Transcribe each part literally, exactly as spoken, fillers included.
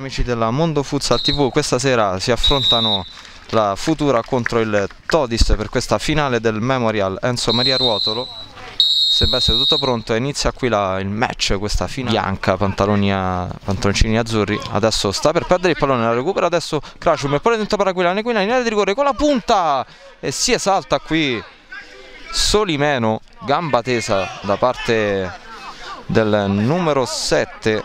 amici della Mondo Futsal tivù, questa sera si affrontano la Futura contro il Todis per questa finale del Memorial Enzo Maria Ruotolo. Sembra essere tutto pronto e inizia qui la, il match, questa finale bianca, pantaloni a, pantaloncini azzurri. Adesso sta per perdere il pallone, la recupera adesso Crashum, e poi dentro per Aquilani, Aquilani in area di rigore con la punta e si esalta qui Solimeno, gamba tesa da parte del numero sette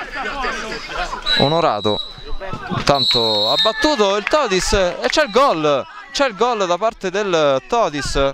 Onorato. Intanto ha battuto il Todis e c'è il gol, c'è il gol da parte del Todis.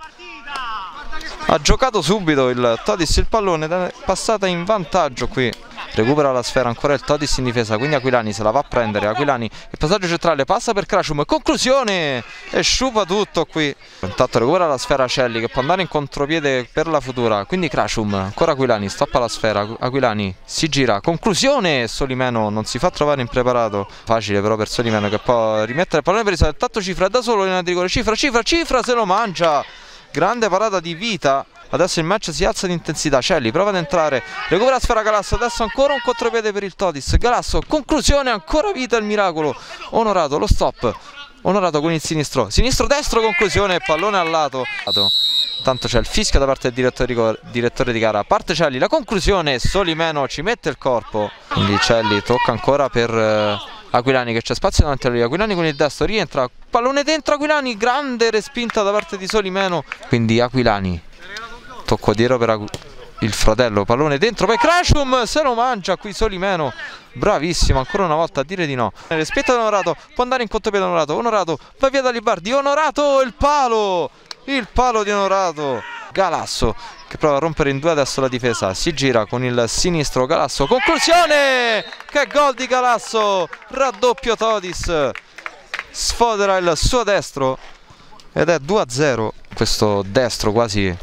Ha giocato subito il Todis il pallone, è passata in vantaggio qui. Recupera la sfera ancora il Todis in difesa, quindi Aquilani se la va a prendere. Aquilani, il passaggio centrale, passa per Crashum, conclusione e sciupa tutto qui. Intanto recupera la sfera Celli che può andare in contropiede per la Futura, quindi Crashum, ancora Aquilani, stoppa la sfera, Aquilani si gira, conclusione. Solimeno non si fa trovare impreparato, facile però per Solimeno che può rimettere il pallone per il tanto Cifra è da solo in rigore, Cifra, Cifra, Cifra se lo mangia. Grande parata di Vita. Adesso il match si alza di intensità. Celli prova ad entrare, recupera la sfera Galasso, adesso ancora un contropiede per il Todis. Galasso, conclusione, ancora Vita il miracolo. Onorato, lo stop. Onorato con il sinistro, sinistro destro, conclusione, pallone al lato. Tanto c'è il fischio da parte del direttore, direttore di gara. Parte Celli, la conclusione, Solimeno ci mette il corpo. Quindi Celli tocca ancora per eh, Aquilani che c'è spazio davanti a lui. Aquilani con il destro rientra, pallone dentro Aquilani, grande respinta da parte di Solimeno. Quindi Aquilani, tocco dietro per il fratello, pallone dentro, poi Crashum se lo mangia qui Solimeno, bravissimo ancora una volta a dire di no. Rispetto ad Onorato, può andare in contropiede Onorato, Onorato va via da Libardi, Onorato il palo, il palo di Onorato. Galasso che prova a rompere in due adesso la difesa, si gira con il sinistro Galasso, conclusione, che gol di Galasso, raddoppio Todis, sfodera il suo destro ed è due a zero. Questo destro quasi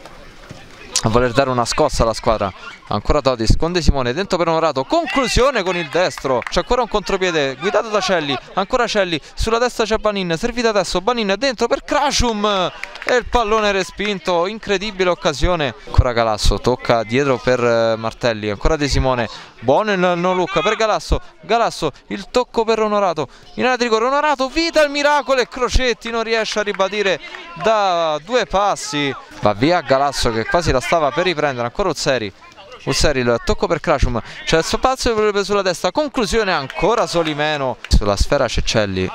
a voler dare una scossa alla squadra. Ancora Todis con De Simone dentro per Onorato, conclusione con il destro, c'è ancora un contropiede guidato da Celli, ancora Celli, sulla destra c'è Banin, servita adesso Banin dentro per Crashum e il pallone respinto, incredibile occasione. Ancora Galasso, tocca dietro per Martelli, ancora De Simone, buono il no look per Galasso, Galasso il tocco per Onorato, in area di rigore Onorato, Vita il miracolo e Crocetti non riesce a ribadire da due passi. Va via Galasso che quasi la stava per riprendere, ancora Uzzeri, Uzzeri il tocco per Crashum, c'è il spazio sulla destra, conclusione ancora Solimeno, sulla sfera c'è Celli,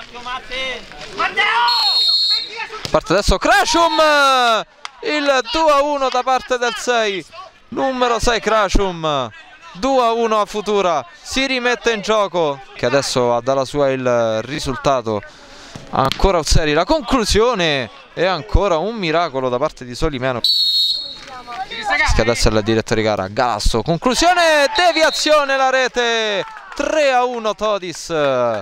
parte adesso Crashum, il due a uno da parte del sei, numero sei Crashum, due a uno a Futura, si rimette in gioco che adesso ha dalla sua il risultato. Ancora Uzzeri, la conclusione e ancora un miracolo da parte di Solimeno. Adesso il direttore di gara, Galasso, conclusione, deviazione, la rete, tre a uno Todis.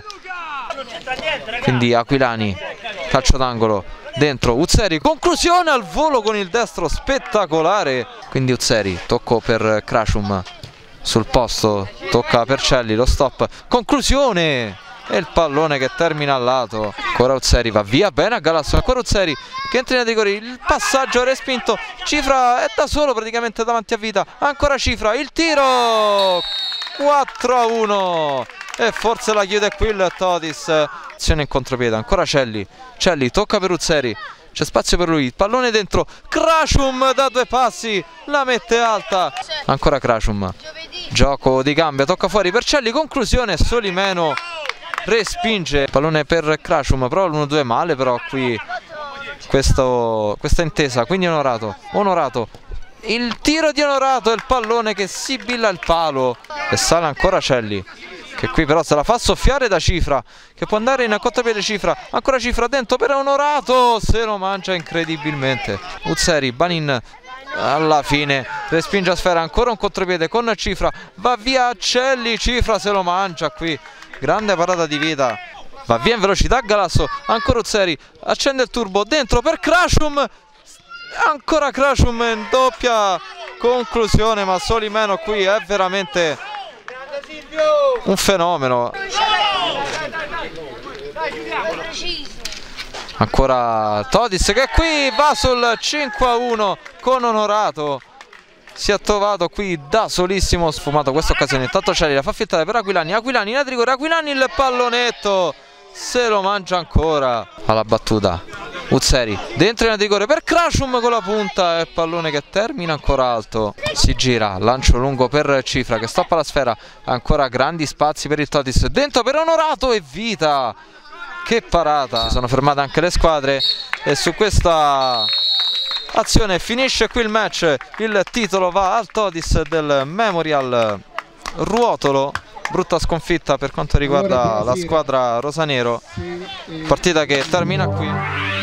Quindi Aquilani, calcio d'angolo, dentro Uzzeri, conclusione al volo con il destro, spettacolare. Quindi Uzzeri, tocco per Crashum, sul posto, tocca per Celli, lo stop, conclusione e il pallone che termina al lato. Ancora Uzzeri, va via bene a Galasso, ancora Uzzeri che entra in rigore, il passaggio respinto, Cifra è da solo praticamente davanti a Vita, ancora Cifra, il tiro, quattro a uno e forse la chiude qui il Todis. Azione in contropiede, ancora Celli, Celli tocca per Uzzeri, c'è spazio per lui, il pallone dentro, Crashum da due passi la mette alta, ancora Crashum, gioco di gambe, tocca fuori per Celli, conclusione, Solimeno respinge, pallone per Crashum, prova l'uno due male però qui questo, questa intesa, quindi Onorato, Onorato, il tiro di Onorato e il pallone che sibilla il palo e sale ancora Celli che qui però se la fa soffiare da Cifra che può andare in contropiede Cifra, ancora Cifra dentro per Onorato, se lo mangia incredibilmente. Uzzeri, Banin alla fine respinge a sfera, ancora un contropiede con Cifra, va via Celli, Cifra se lo mangia qui, grande parata di Vita, va via in velocità Galasso, ancora Uzzeri, accende il turbo, dentro per Crashum, ancora Crashum in doppia conclusione, ma Solimeno qui è veramente un fenomeno. Ancora Todis che qui va sul cinque a uno con Onorato, si è trovato qui da solissimo, sfumato questa occasione. Intanto Cieli la fa filtrare per Aquilani, Aquilani in rigore, Aquilani il pallonetto, se lo mangia ancora alla battuta. Uzzeri dentro in rigore per Krashum con la punta, e pallone che termina ancora alto. Si gira, lancio lungo per Cifra che stoppa la sfera, ancora grandi spazi per il Todis, dentro per Onorato e Vita. Che parata! Si sono fermate anche le squadre e su questa azione finisce qui il match. Il titolo va al Todis del Memorial Ruotolo. Brutta sconfitta per quanto riguarda la squadra rosanero, partita che termina qui.